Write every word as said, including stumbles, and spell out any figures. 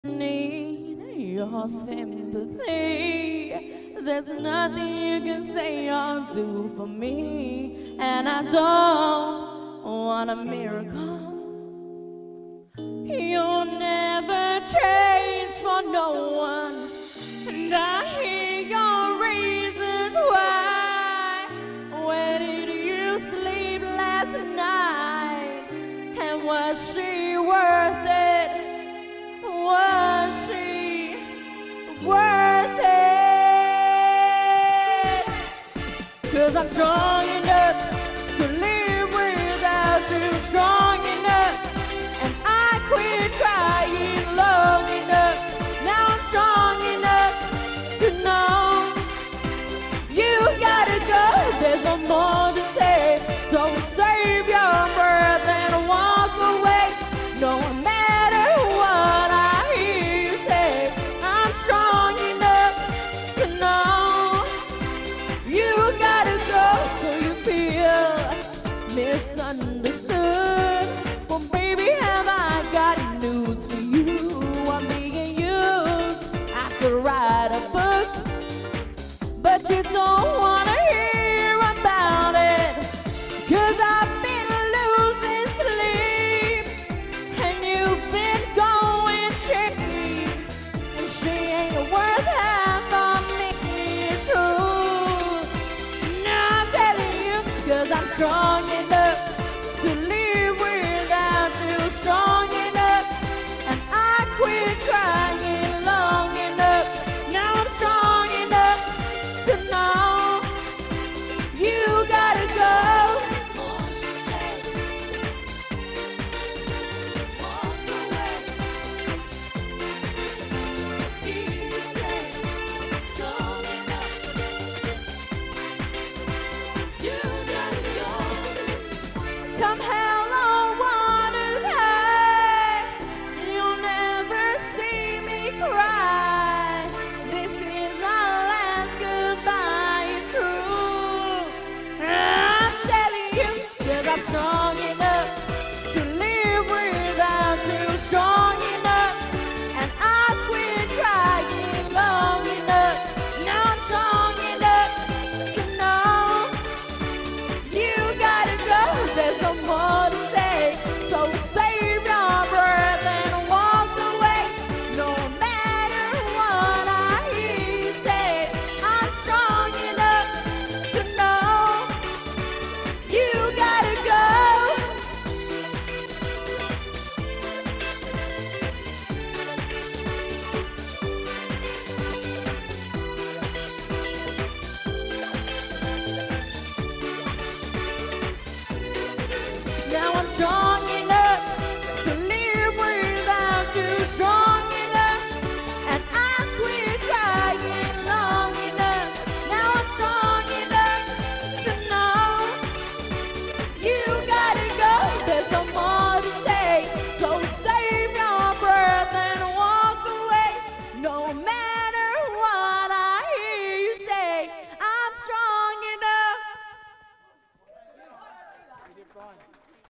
Need your sympathy. There's nothing you can say or do for me, and I don't want a miracle. You'll never change for no one, and I hear your reasons why. Where did you sleep last night? And was she worth it? Was she worth it? 'Cause I'm strong.